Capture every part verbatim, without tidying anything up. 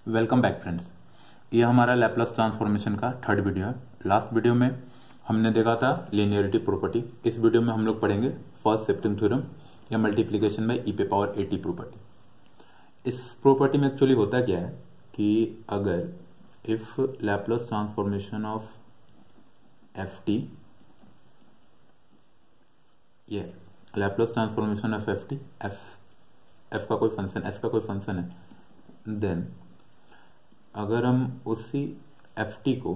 Welcome back friends. ये हमारा Laplace transformation का थर्ड वीडियो है। लास्ट वीडियो में हमने देखा था लीनियरिटी प्रॉपर्टी। इस वीडियो में हम लोग पढ़ेंगे फर्स्ट शिफ्टिंग थ्योरम या मल्टीप्लिकेशन बाय ई पे पावर एटी प्रॉपर्टी। इस प्रॉपर्टी में एक्चुअली होता क्या है कि अगर if Laplace transformation of F T ये Laplace transformation of F T F F का कोई फंक्शन एस का कोई फंक्शन है, देन अगर हम उसी एफ टी को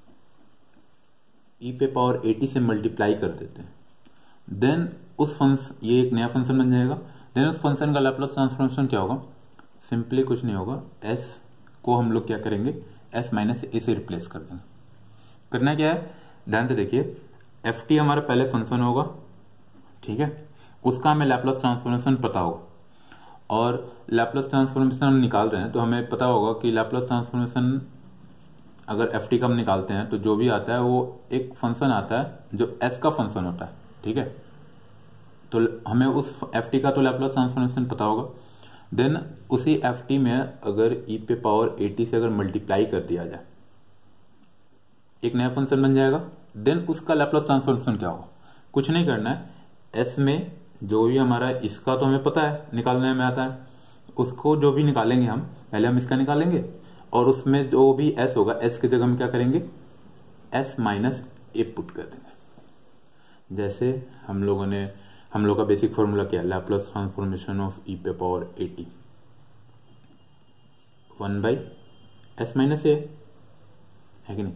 ई पे पावर एटी से मल्टीप्लाई कर देते हैं, देन उस फंक्शन ये एक नया फंक्शन बन जाएगा। देन उस फंक्शन का लैपलास ट्रांसफॉर्मेशन क्या होगा? सिंपली कुछ नहीं होगा, एस को हम लोग क्या करेंगे, एस माइनस ए से रिप्लेस कर देंगे। करना क्या है, ध्यान से देखिए, एफ टी हमारा पहले फंक्शन होगा, ठीक है, उसका हमें लैपलास ट्रांसफॉर्मेशन पता होगा और लैपलास ट्रांसफॉर्मेशन हम निकाल रहे हैं तो हमें पता होगा कि लैपलास ट्रांसफॉर्मेशन अगर एफ टी का हम निकालते हैं तो जो भी आता है वो एक फंक्शन आता है जो एस का फंक्शन होता है, ठीक है। तो हमें उस एफ टी का तो लैपलास ट्रांसफॉर्मेशन पता होगा। देन उसी एफ टी में अगर ई पे पावर एटी से अगर मल्टीप्लाई कर दिया जाए, एक नया फंक्शन बन जाएगा। देन उसका लैपलास ट्रांसफॉर्मेशन क्या होगा? कुछ नहीं करना है, एस में जो भी हमारा इसका तो हमें पता है, निकालने में आता है, उसको जो भी निकालेंगे हम, पहले हम इसका निकालेंगे और उसमें जो भी एस होगा, एस की जगह हम क्या करेंगे, एस माइनस ए पुट कर देंगे। जैसे हम लोगों ने हम लोग का बेसिक फॉर्मूला क्या है, लैपलास ट्रांसफॉर्मेशन ऑफ ई पे power AT one by S minus A है कि नहीं।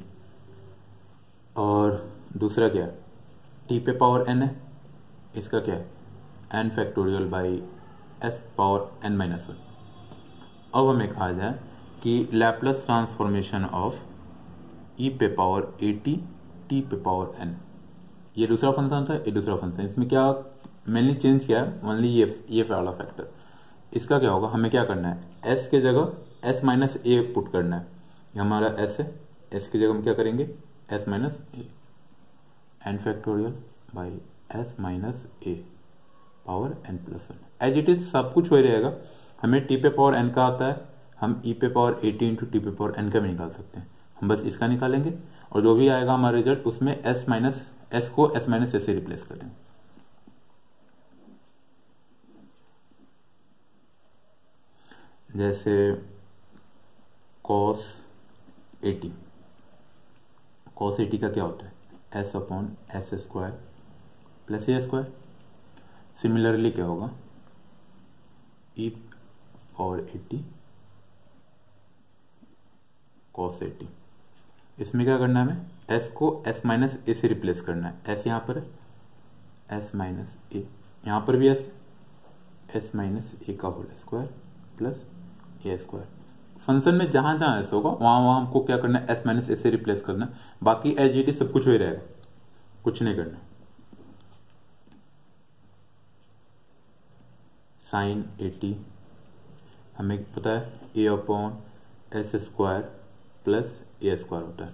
और दूसरा क्या है, टी पे पावर एन है, इसका क्या है, N factorial by S power N minus one. अब हमें कहा जाए कि लैपलास ट्रांसफॉर्मेशन ऑफ ई पे पावर एटी टी पे पावर एन, ये दूसरा फंक्शन था, ये दूसरा फंक्शन। इसमें क्या मेनली चेंज किया है, ओनली ये ये वाला फैक्टर। इसका क्या होगा, हमें क्या करना है, एस के जगह एस माइनस ए पुट करना है। ये हमारा एस है, एस की जगह हम क्या करेंगे, S minus A, N factorial by S minus A power N plus one. As it is सब कुछ हो रहेगा। हमें टी पे पावर एन का आता है, हम ई पे पावर एटी इंटू टी पे पावर एन का भी निकाल सकते हैं। हम बस इसका निकालेंगे और जो भी आएगा हमारा रिजल्ट, उसमें एस माइनस एस को एस माइनस एस से रिप्लेस कर देंगे। जैसे कॉस एटी, कॉस एटी का क्या होता है, S upon S square plus A square. Similarly क्या होगा, ई और एटी कॉस एटी, इसमें क्या करना है, हमें एस को एस माइनस ए से रिप्लेस करना है। एस यहां पर है, एस माइनस ए, यहां पर भी एस, एस माइनस ए का whole square plus A square. Function में जहां जहां एस होगा वहां वहां हमको क्या करना है, एस माइनस ए से रिप्लेस करना है। बाकी एज इट इज सब कुछ वही रहेगा, कुछ नहीं करना। साइन एटी हमें पता है, A upon S square plus A square होता है।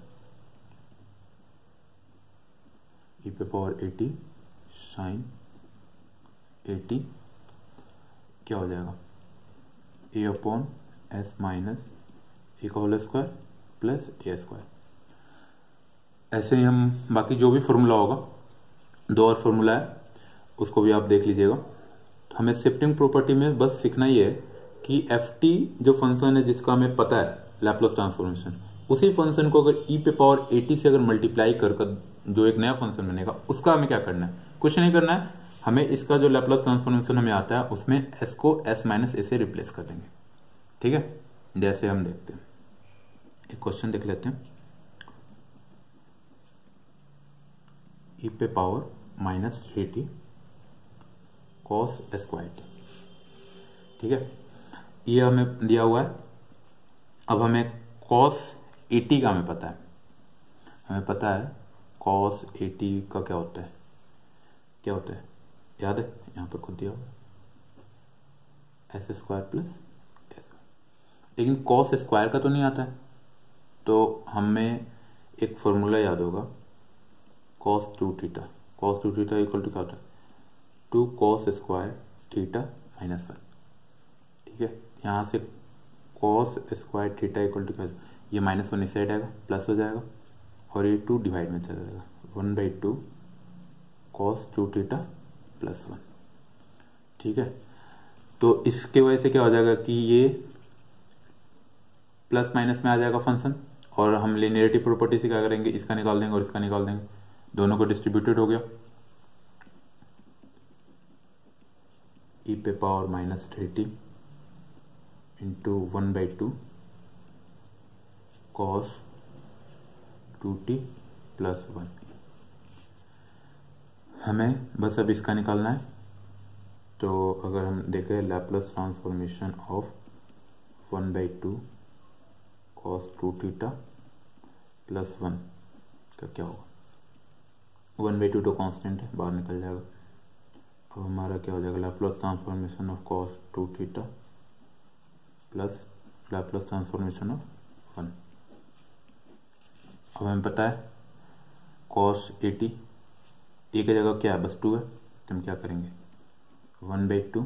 ई पे पावर एटी साइन एटी क्या हो जाएगा, A upon S minus A का whole square plus A square. ऐसे ही हम बाकी जो भी फॉर्मूला होगा, दो और फॉर्मूला है, उसको भी आप देख लीजिएगा। हमें शिफ्टिंग प्रॉपर्टी में बस सीखना ही है कि एफ टी जो फंक्शन है जिसका हमें पता है लैपलास ट्रांसफॉर्मेशन, उसी फंक्शन को अगर ई पे पावर एटी से अगर मल्टीप्लाई कर कर जो एक नया फंक्शन बनेगा, उसका हमें क्या करना है, कुछ नहीं करना है। हमें इसका जो लैपलास ट्रांसफॉर्मेशन हमें आता है उसमें एस को एस माइनस ए से रिप्लेस कर देंगे, ठीक है। जैसे हम देखते हैं, एक क्वेश्चन देख लेते हैं, ई पे power minus three T cos square T, ठीक है, ये हमें दिया हुआ है। अब हमें कॉस एटी का हमें पता है, हमें पता है कॉस एटी का क्या होता है, क्या होता है याद है, यहां पर खुद दिया हुआ एस स्क्वायर प्लस एस। लेकिन कॉस स्क्वायर का तो नहीं आता है, तो हमें एक फॉर्मूला याद होगा, cos two theta, cos two theta equal to क्या होता है, two cos square theta minus one, ठीक है। यहां से cos square theta equal to क्या, ये माइनस वन इस साइड आएगा प्लस हो जाएगा और ये टू डिवाइड में चला जाएगा, one by two cos two theta plus one. ठीक है, तो इसके वजह से क्या हो जाएगा कि ये प्लस माइनस में आ जाएगा फंक्शन, और हम लिनियरिटी प्रॉपर्टी से क्या करेंगे, इसका निकाल देंगे और इसका निकाल देंगे, दोनों को डिस्ट्रीब्यूटेड हो गया, ई पे power minus thirty into one by two cos two T plus one. हमें बस अब इसका निकालना है। तो अगर हम देखें Laplace transformation of one by two cos two theta plus one का क्या होगा, वन बाई टू तो कांस्टेंट है, बाहर निकल जाएगा। अब हमारा क्या हो जाएगा, Laplace transformation of cos two theta plus Laplace transformation of one. अब हमें पता है कॉस एटी, ए की जगह क्या है, बस टू है, तो हम क्या करेंगे, one by two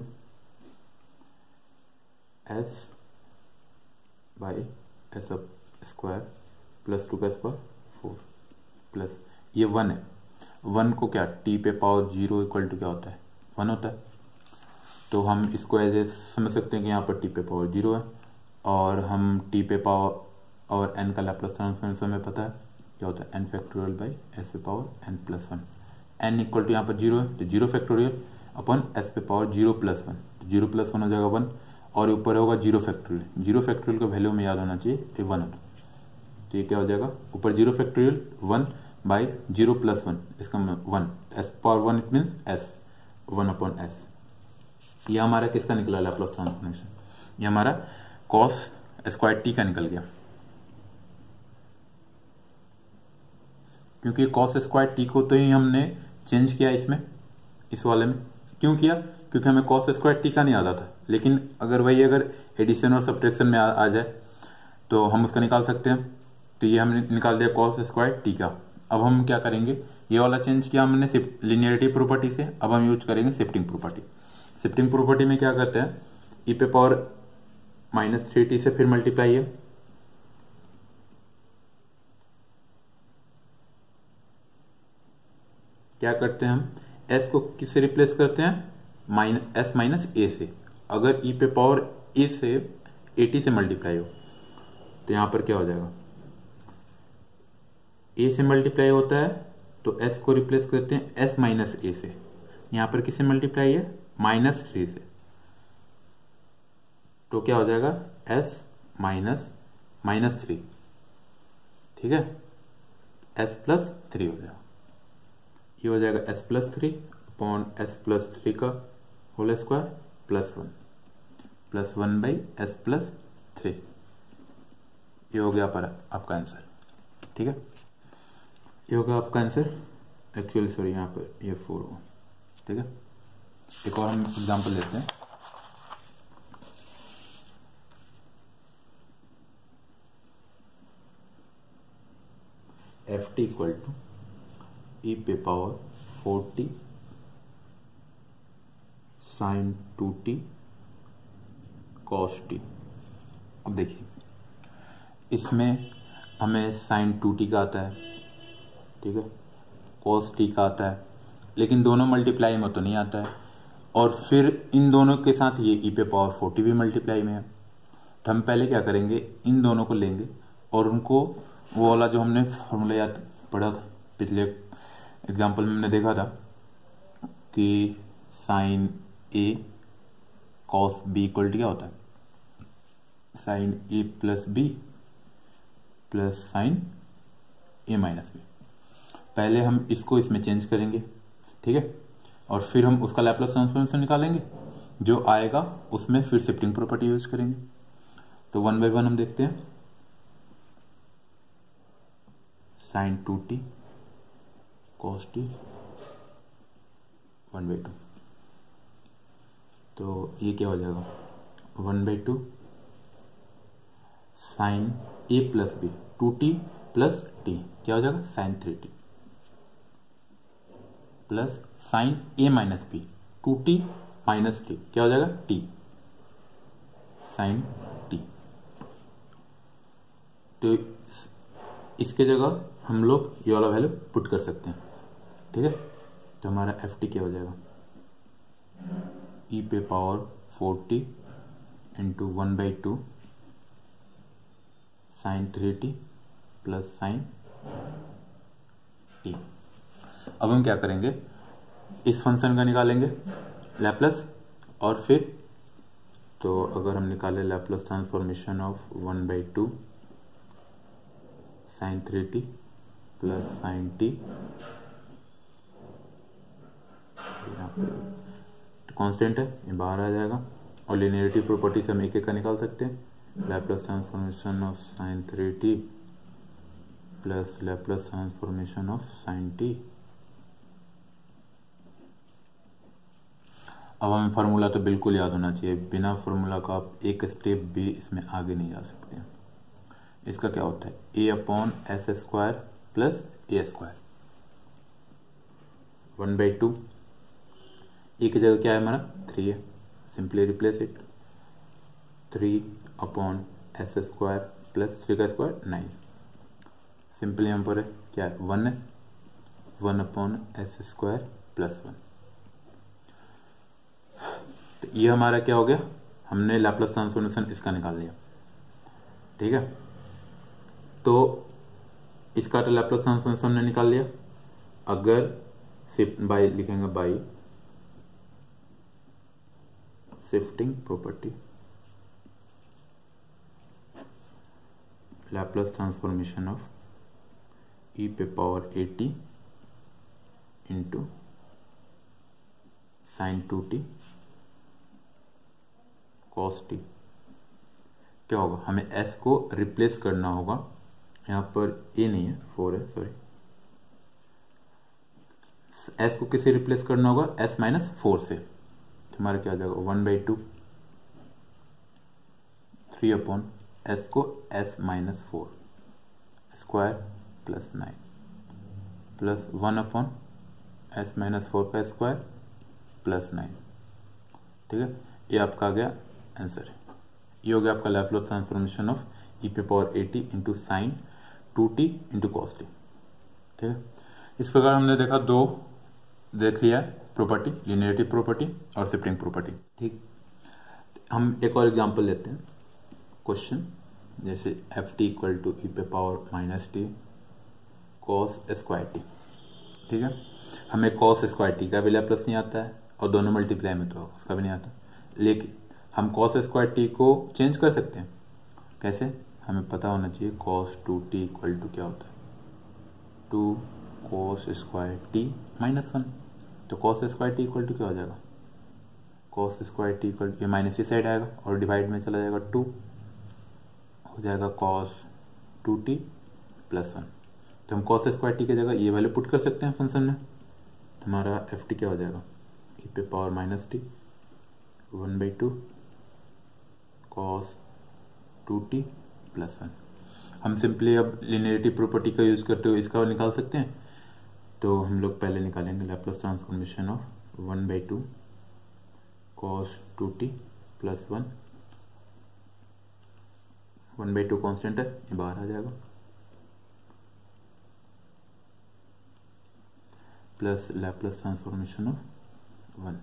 S by S of square plus two का स्क्वायर फोर प्लस ये वन है, वन को क्या टी पे पावर जीरो इक्वल टू क्या होता है, वन होता है। तो हम इसको एज ए समझ सकते हैं कि यहाँ पर टी पे पावर जीरो है, और हम टी पे पावर और एन का लैप्लस ट्रांसफॉर्मेशन हमें पता है क्या होता है, एन फैक्टोरियल बाई एस पे power N plus one. N equal to यहाँ पर जीरो है तो जीरो फैक्टोरियल अपन एस पे पावर जीरो प्लस वन, तो जीरो प्लस वन हो जाएगा वन, और ऊपर होगा जीरो फैक्टोरियल, जीरो फैक्टोरियल का वैल्यू में याद होना चाहिए ये वन होता, तो ये क्या हो जाएगा, ऊपर zero factorial one by zero plus one, इसका one, S power one it means S, one upon S. ये हमारा किसका निकला लैप्लस ट्रांसफॉर्मेशन, ये हमारा कॉस स्क्वायर टी का निकल गया, क्योंकि कॉस स्क्वायर टी को तो ही हमने चेंज किया इसमें, इस वाले में क्यों किया, क्योंकि हमें कॉस स्क्वायर टी का नहीं आता था, लेकिन अगर वही अगर एडिशन और सब्ट्रैक्शन में आ, आ जाए तो हम उसका निकाल सकते हैं। तो ये हमने निकाल दिया कॉस स्क्वायर टी का। अब हम क्या करेंगे, ये वाला चेंज किया हमने लिनियरिटी प्रॉपर्टी से, अब हम यूज करेंगे शिफ्टिंग प्रॉपर्टी। शिफ्टिंग प्रॉपर्टी में क्या करते हैं, ई पे पावर माइनस थ्री टी से फिर मल्टीप्लाई है, क्या करते हैं हम, एस को किससे रिप्लेस करते हैं, माइनस एस माइनस ए से। अगर ई पे पावर ए से एटी से मल्टीप्लाई हो तो यहां पर क्या हो जाएगा, ए से मल्टीप्लाई होता है तो एस को रिप्लेस करते हैं एस माइनस ए से, यहां पर किससे मल्टीप्लाई है, माइनस थ्री से, तो क्या हो जाएगा एस माइनस माइनस थ्री, ठीक है, एस प्लस थ्री हो जाएगा, ये हो जाएगा S plus three upon S plus three का whole square plus one plus one by S plus three, ये हो गया पर आपका आंसर। ठीक है, ये होगा आपका आंसर, एक्चुअली सॉरी यहाँ पर ये फोर होगा। ठीक है, एक और हम एग्जांपल लेते हैं। F T equal to E पे power forty sine two T cos T. अब देखिए इसमें हमें साइन टू टी का आता है, ठीक है, कॉस टी का आता है, लेकिन दोनों मल्टीप्लाई में तो नहीं आता है, और फिर इन दोनों के साथ ये ई पे पावर फोर्टी भी मल्टीप्लाई में है। तो हम पहले क्या करेंगे, इन दोनों को लेंगे और उनको वो वाला जो हमने फॉर्मूला याद पढ़ा था पिछले एग्जाम्पल में, हमने देखा था कि sine A cos B equal to क्या होता है, sine A plus B plus sine A minus B. पहले हम इसको इसमें चेंज करेंगे, ठीक है, और फिर हम उसका लैप्लस ट्रांसफॉर्मेशन निकालेंगे, जो आएगा उसमें फिर शिफ्टिंग प्रॉपर्टी यूज करेंगे। तो वन बाय वन हम देखते हैं, sine two T cos T one by two, तो ये क्या हो जाएगा, one by two sine A plus B, two T plus T क्या हो जाएगा, sine three T plus sine A minus B, two T minus T क्या हो जाएगा, टी साइन टी। तो इसके जगह हम लोग ये वाला वैल्यू पुट कर सकते हैं, ठीक है। तो हमारा एफ टी क्या हो जाएगा, ई पे power forty into one by two sine three T plus sine T. अब हम क्या करेंगे, इस फंक्शन का निकालेंगे लैप्लस, और फिर तो अगर हम निकाले Laplace transformation of one by two sine three T plus sine T, यहाँ पे कांस्टेंट है ये बाहर आ जाएगा, और लिनियरिटी प्रॉपर्टी से हम एक एक का निकाल सकते हैं। Laplace transformation of sine three T plus Laplace transformation of sine T. अब हमें फार्मूला तो बिल्कुल याद होना चाहिए, बिना फार्मूला का आप एक स्टेप भी इसमें आगे नहीं जा सकते। इसका क्या होता है, A upon S square plus A square, one by two, A की जगह क्या है हमारा थ्री है, simply replace it, three upon S square plus three का स्क्वायर नाइन, सिंपली यहाँ पर है क्या है वन है, one upon S square plus one. तो ये हमारा क्या हो गया, हमने लैप्लस ट्रांसफॉर्मेशन इसका निकाल लिया, ठीक है। तो इसका तो लैप्लस ट्रांसफॉर्मेशन हमने निकाल लिया। अगर शिफ्ट बाय लिखेंगे, by shifting property, Laplace transformation of E पे power eighty into sine two T cos T, क्या होगा, हमें s को रिप्लेस करना होगा, यहाँ पर a नहीं है फोर है, सॉरी, s को किससे रिप्लेस करना होगा, s माइनस फोर से, तो हमारा क्या आ जाएगा one by two, three upon s को s minus four square plus nine plus one upon s minus four का स्क्वायर प्लस नाइन, ठीक है। ये आपका आ गया आंसर, ये हो गया आपका लैप्लस ट्रांसफॉर्मेशन ऑफ ई पे power eighty into sine two T into cos T, ठीक है। इस प्रकार हमने देखा, दो देख लिया प्रॉपर्टी, लिनियरिटी प्रॉपर्टी और शिफ्टिंग प्रॉपर्टी, ठीक। हम एक और एग्जांपल लेते हैं, क्वेश्चन जैसे F T equal to E पे power minus T cos square T, ठीक है। हमें कॉस स्क्वायर टी का भी लैप्लस नहीं आता है, और दोनों मल्टीप्लाई में तो उसका भी नहीं आता, लेकिन हम कॉस स्क्वायर टी को चेंज कर सकते हैं। कैसे, हमें पता होना चाहिए cos two T equal to क्या होता है, two cos square T minus one, तो cos square T equal to क्या हो जाएगा, cos square T equal to, ये माइनस इस साइड आएगा और डिवाइड में चला जाएगा, टू हो जाएगा cos two T plus one. तो हम कॉस स्क्वायर टी की जगह ये वैल्यू पुट कर सकते हैं फंक्शन में, तो हमारा एफ टी क्या हो जाएगा, ई पे power minus T one by two cos two T plus one. हम सिंपली अब लिनियरिटी प्रॉपर्टी का यूज करते हुए इसका निकाल सकते हैं, तो हम लोग पहले निकालेंगे Laplace transformation of one by two cos two T plus one, one by two constant है ये बाहर आ जाएगा, plus Laplace transformation of one.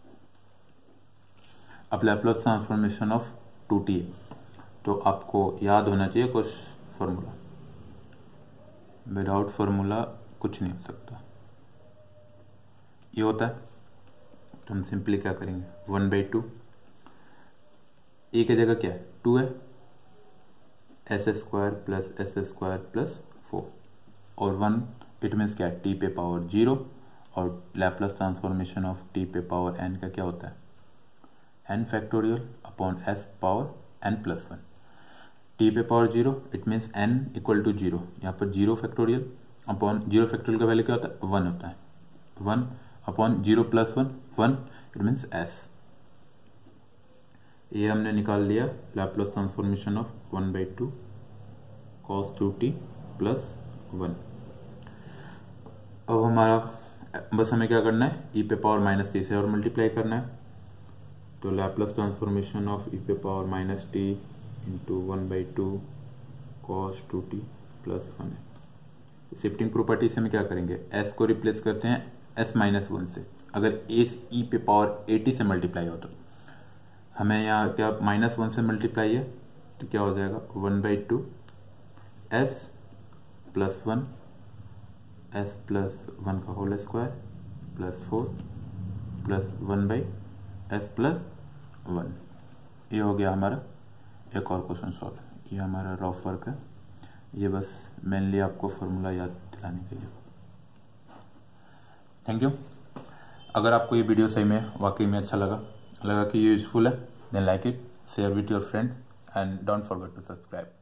अब Laplace transformation of two T है, तो आपको याद होना चाहिए कुछ फॉर्मूला, विदाउट फॉर्मूला कुछ नहीं हो सकता। ये होता है, तो हम सिंपली क्या करेंगे, वन बाई टू, ए की जगह क्या है टू है, S square plus S square plus four, और वन इट मीन्स क्या है टी पे पावर जीरो, और लैप्लस ट्रांसफॉर्मेशन ऑफ टी पे पावर एन का क्या होता है, N factorial upon S power N plus one. T पे power zero it means N equal to zero, यहाँ पर zero factorial upon zero factorial का वैल्यू क्या होता है, वन होता है, one upon zero plus one, one it means S. ये हमने निकाल लिया Laplace transformation of one by two cos two T plus one. अब हमारा बस हमें क्या करना है, ई पे पावर माइनस टी से और मल्टीप्लाई करना है, तो लैप्लस ट्रांसफॉर्मेशन ऑफ ई पे power minus T into one by two cos two T plus one है। शिफ्टिंग प्रॉपर्टी से हम क्या करेंगे, एस को रिप्लेस करते हैं एस माइनस वन से। अगर एस ई पे पावर एटी से मल्टीप्लाई हो तो हमें यहाँ क्या माइनस वन से मल्टीप्लाई है तो क्या हो जाएगा one by two S plus one S plus one का whole square plus four plus one by S plus one. ये हो गया हमारा एक और क्वेश्चन सॉल्व। ये हमारा रफ वर्क है, ये बस मेनली आपको फॉर्मूला याद दिलाने के लिए। Thank you. अगर आपको ये वीडियो सही में वाकई में अच्छा लगा लगा कि ये यूजफुल है, then like it, share with your friend and don't forget to subscribe.